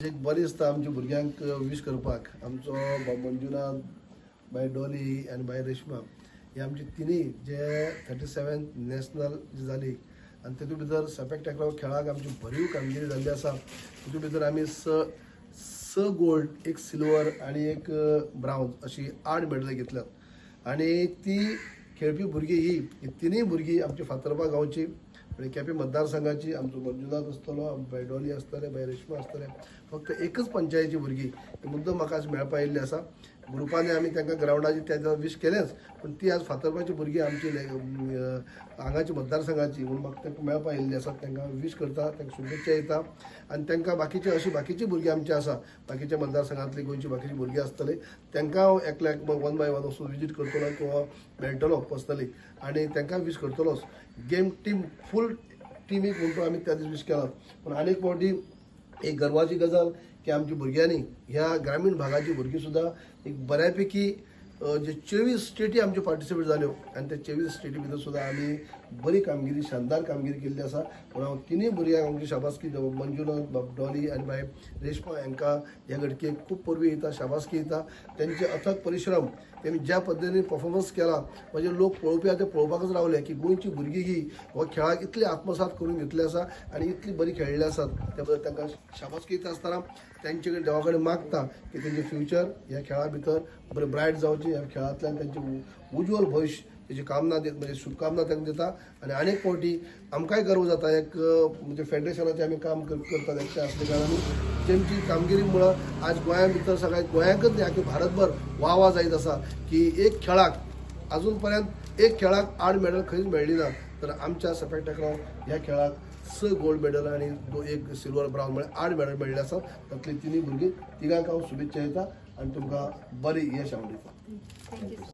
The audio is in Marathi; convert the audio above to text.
एक बरी दिसता आमच्या भुरग्यांक विश करपाक आमचो मंजुनाथ बाय डॉली आनी बाय रेश्मा हे आमचे तिनी जे 37 नॅशनल जी जाली आनी तेतूं भितर सॅपॅक टॅक्रो खेळाक आमची भरीव कामगिरी जाल्ली आसा। तेतूं भितर आमी स गोल्ड, एक सिल्वर आनी एक ब्राउन्स अशी 8 मेडल घेतल्यात आनी ती खेळपी भुरगीं ही तिनूय भुरगीं आमची फातर्पा गांवची म्हणजे केपें मतदारसंघाची आमचो मंजुनाथ आसतलो, बाय डॉली आसतले, बाय रेश्मा आसतले, फक्त एकच पंचायतीची भुरगीं मुद्दम म्हाका आज मेळपा येयल्ली आसा। ग्रुपांनी आमी तांकां ग्रावंडाची त्या विश केलेंच, पण ती आज फातर्पाची भुरगीं आमची हांगाची मतदारसंघाची म्हणून म्हाका तांकां मेळपा येयल्ली आसा। तांकां विश करता, तांकां शुभेच्छा दिता आनी तांकां बाकीची भुरगीं आमची आसा, बाकीच्या मतदारसंघांतली गोंयची बाकीची भुरगीं आसतली तांकां हांव एकल्याक वन बाय वन वचून विजीट करतलो किंवा मेळटलो पर्सनली आनी तांकां विश करतलोच। गेम टीम फूल टिमीक म्हणटो आमी त्या दीस विश केला। पण आनीक फावटी एक गर्वाची गजाल की आमच्या भुरग्यांनी ह्या ग्रामीण भागाची भुरगीं सुद्दां एक बऱ्यापैकी जे 24 स्टेटी आमच्यो पार्टिसिपेट जाल्यो आनी त्या 24 स्टेटी भितर सुद्दां आमी बरी कामगिरी, शानदार कामगिरी केल्ली आसा। म्हणून हांव तिनूय भुरग्यांक आमची शाबासकी मंजुनाथ, डॉली आनी बाय रेश्मा हांकां ह्या घडकेक खूब परबी दिता, शाबासकी दिता। तेंचे अथक परिश्रम तेमी ज्या पद्दतीन परफॉर्मन्स केला म्हणजे लोक पळोवपी आहा ते पळोवपाकच रावले की गोंयची भुरगीं ही हो खेळाक इतली आत्मसात करून घेतली आसा आनी इतली बरी खेळिल्ली आसात। त्या बद्दल तांकां शाबासकी दिता आसतना तेंचे कडेन देवा कडेन मागता की तेंचे फ्युचर ह्या खेळा भितर बरें ब्रायट जावची, ह्या खेळांतल्यान तेंचे उज्वल भविश्य तेजी कामना म्हणजे शुभकामना तांकां दिता। आनी आनीक फावटी आमकांय गर्व जाता एक म्हणजे फेडरेशनाचें आमी काम करतात एकटे आसले कारणान तेंची कामगिरी मुळां आज गोंया भितर सगळ्या गोंयाकच न्ही आख्खे भारतभर वाह जायत आसा की एक खेळाक अजून पर्यंत एक खेळाक 8 मेडल खंयच मेळ्ळी ना, तर आमच्या सॅपॅक टॅक्रो ह्या खेळाक 6 गोल्ड मेडल आनी एक सिल्वर ब्राउन म्हळ्यार 8 मेडल मेळ्ळी आसा। तातूंतली तिनूय भुरगीं तिगांक हांव शुभेच्छा दिता आनी तुमकां बरी यश हांव दिता।